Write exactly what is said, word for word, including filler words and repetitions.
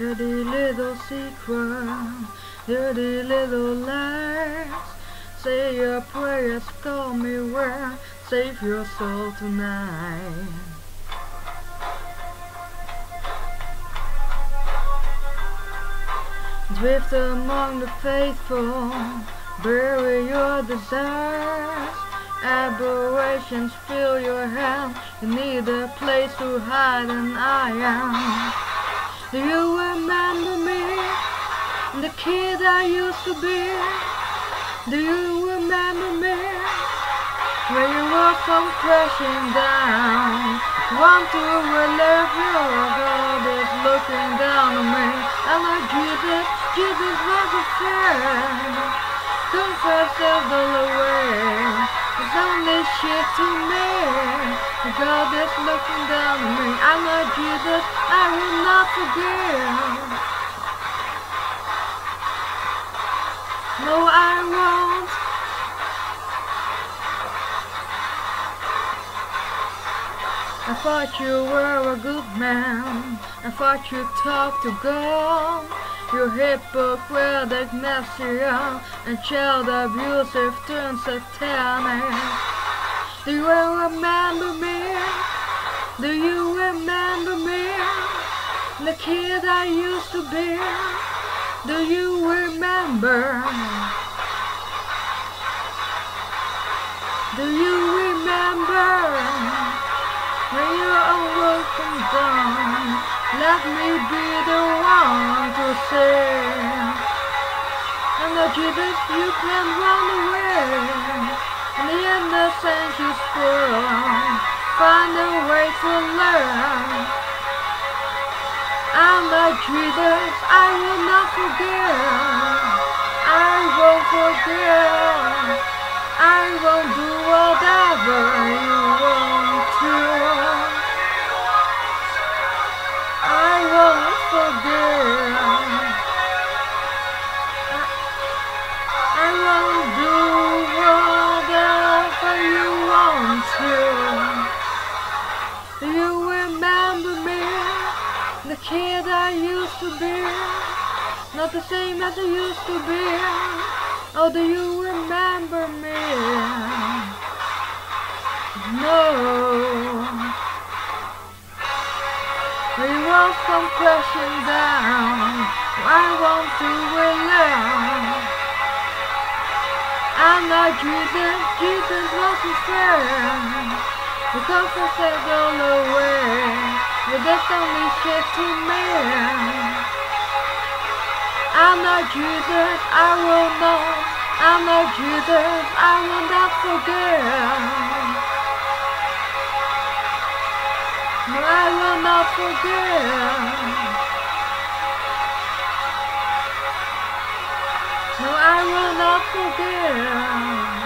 Dirty little secret, dirty little lies. Say your prayers, call me where, save your soul tonight. Drift among the faithful, bury your desires. Aberrations fill your hand, you need a place to hide, and I am. Do you remember me, the kid I used to be? Do you remember me, when you were come crashing down? Want to relive your God is looking down on me. And like Jesus, Jesus was a friend. Confess it all away, it's only shit to me. God is looking down on me. I'm like Jesus, I will not forgive. No, I won't. I thought you were a good man, I thought you talked to God. You hypocritic, messiah, and child abusive turned satanic. Do you remember me? Do you remember me? The kid I used to be? Do you remember? Do you remember? When you're unwelcome down, let me be the one to say, and that Jesus, you can run away, and the innocence you spoil, find a way to learn. And like Jesus, I will not forgive, I won't forgive, I won't do whatever you want to. I won't forgive, I won't do whatever you want to. Do you remember me, the kid I used to be? Not the same as I used to be. Oh, do you remember me? No. We won't come crashing down, I want to relive. I'm not Jesus, Jesus was a friend. Because I said all the way, but that's only shit to me. I'm not Jesus, I will not. I'm not Jesus, I will not forgive. No, I will not forgive. No, I will not forgive.